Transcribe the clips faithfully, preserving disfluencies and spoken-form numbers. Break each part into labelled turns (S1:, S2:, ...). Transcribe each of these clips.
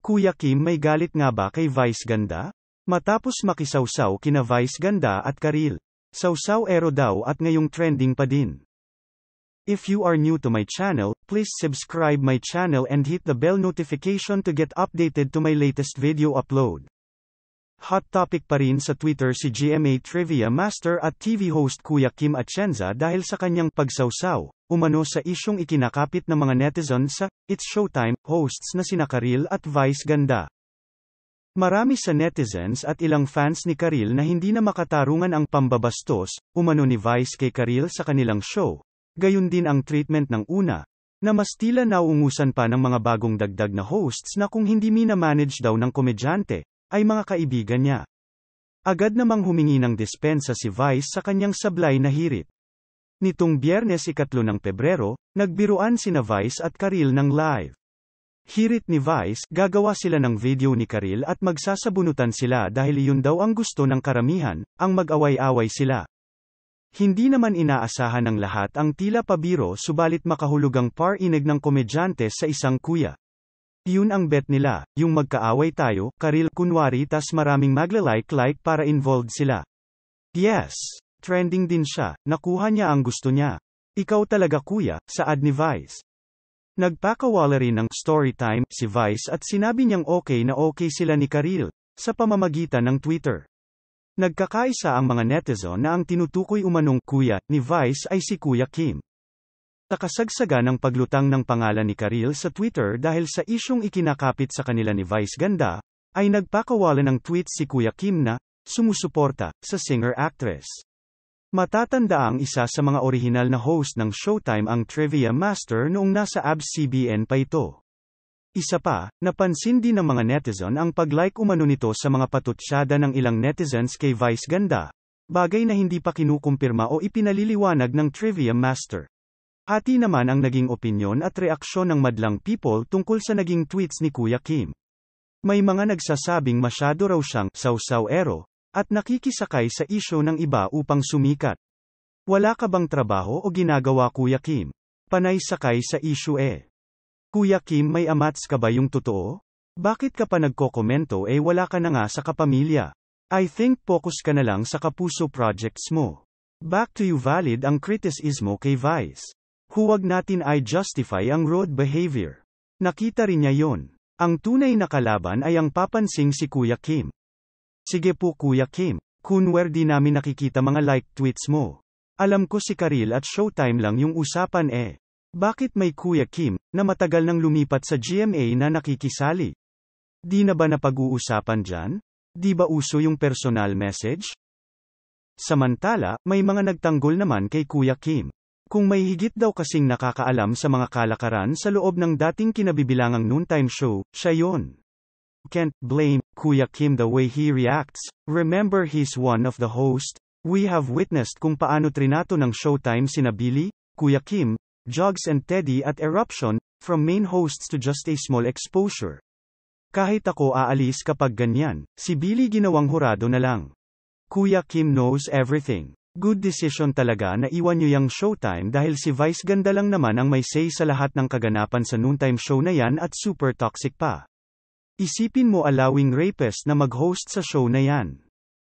S1: Kuya Kim may galit nga ba kay Vice Ganda? Matapos makisawsaw kina Vice Ganda at Karylle. Sawsaw-ero daw at ngayong trending pa din. If you are new to my channel, please subscribe my channel and hit the bell notification to get updated to my latest video upload. Hot topic pa rin sa Twitter si G M A Trivia Master at T V host Kuya Kim Atienza dahil sa kanyang pagsawsaw, umano sa isyong ikinakapit ng mga netizen sa It's Showtime hosts na sina Karylle at Vice Ganda. Marami sa netizens at ilang fans ni Karylle na hindi na makatarungan ang pambabastos, umano ni Vice kay Karylle sa kanilang show. Gayun din ang treatment ng una, na mas tila naungusan pa ng mga bagong dagdag na hosts na kung hindi mina-manage daw ng komedyante, ay mga kaibigan niya. Agad namang humingi ng dispensa si Vice sa kanyang sablay na hirit. Nitong Biyernes ikatlo ng Pebrero, nagbiruan sina Vice at Karylle ng live. Hirit ni Vice, gagawa sila ng video ni Karylle at magsasabunutan sila dahil iyon daw ang gusto ng karamihan, ang mag-away-away sila. Hindi naman inaasahan ng lahat ang tila pabiro subalit makahulugang par-inig ng komedyante sa isang kuya. Yun ang bet nila, yung magkaaway tayo, Karylle kunwari tas maraming magla-like-like para involved sila. Yes, trending din siya, nakuha niya ang gusto niya. Ikaw talaga kuya, saad ni Vice. Nagpakawala rin ng story time si Vice at sinabi niyang okay na okay sila ni Karylle, sa pamamagitan ng Twitter. Nagkakaisa ang mga netizen na ang tinutukoy umanong kuya ni Vice ay si Kuya Kim. Sa kasagsagan ng paglutang ng pangalan ni Karylle sa Twitter dahil sa isyong ikinakapit sa kanila ni Vice Ganda, ay nagpakawala ng tweet si Kuya Kim na sumusuporta sa singer-actress. Matatanda ang isa sa mga orihinal na host ng Showtime ang Trivia Master noong nasa A B S C B N pa ito. Isa pa, napansin din ng mga netizen ang pag-like umano nito sa mga patutsyada ng ilang netizens kay Vice Ganda, bagay na hindi pa kinukumpirma o ipinaliliwanag ng Trivia Master. Hati naman ang naging opinyon at reaksyon ng madlang people tungkol sa naging tweets ni Kuya Kim. May mga nagsasabing masyado raw siyang sawsaw-ero, at nakikisakay sa isyu ng iba upang sumikat. Wala ka bang trabaho o ginagawa Kuya Kim? Panay sakay sa isyu eh. Kuya Kim may amats ka ba yung totoo? Bakit ka pa nagkokomento eh wala ka na nga sa kapamilya? I think focus ka na lang sa kapuso projects mo. Back to you valid ang kritisismo kay Vice. Huwag natin ay justify ang rude behavior. Nakita rin niya yon. Ang tunay na kalaban ay ang papansing si Kuya Kim. Sige po Kuya Kim, kunwer di namin nakikita mga like tweets mo. Alam ko si Karylle at Showtime lang yung usapan eh. Bakit may Kuya Kim, na matagal nang lumipat sa G M A na nakikisali? Di na ba napag-uusapan dyan? Di ba uso yung personal message? Samantala, may mga nagtanggol naman kay Kuya Kim. Kung may higit daw kasing nakakaalam sa mga kalakaran sa loob ng dating kinabibilangang noontime show, siya yon. Can't blame Kuya Kim the way he reacts. Remember he's one of the host. We have witnessed kung paano trinato ng Showtime sina Billy, Kuya Kim, Jogs and Teddy at Eruption, from main hosts to just a small exposure. Kahit ako aalis kapag ganyan, si Billy ginawang hurado na lang. Kuya Kim knows everything. Good decision talaga na iwan niyo yung Showtime dahil si Vice Ganda lang naman ang may say sa lahat ng kaganapan sa noontime show na yan at super toxic pa. Isipin mo allowing rapist na mag-host sa show na yan.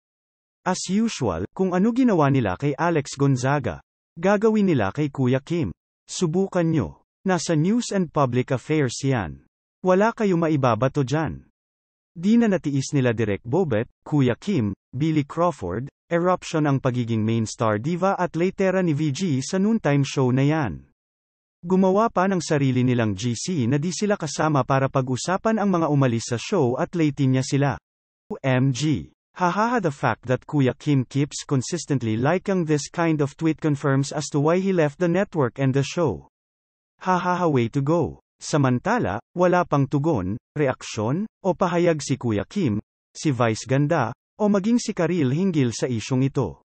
S1: As usual, kung ano ginawa nila kay Alex Gonzaga, gagawin nila kay Kuya Kim. Subukan nyo. Nasa News and Public Affairs yan. Wala kayo maibabato dyan. Di na natiis nila Direk Bobet, Kuya Kim, Billy Crawford, Eruption ang pagiging main star diva at latera ni V G sa noontime show na yan. Gumawa pa ng sarili nilang G C na di sila kasama para pag-usapan ang mga umalis sa show at late niya sila. O M G. Hahaha the fact that Kuya Kim keeps consistently liking this kind of tweet confirms as to why he left the network and the show. Hahaha way to go. Samantala, wala pang tugon, reaksyon, o pahayag si Kuya Kim, si Vice Ganda, o maging si Karylle hinggil sa isyong ito.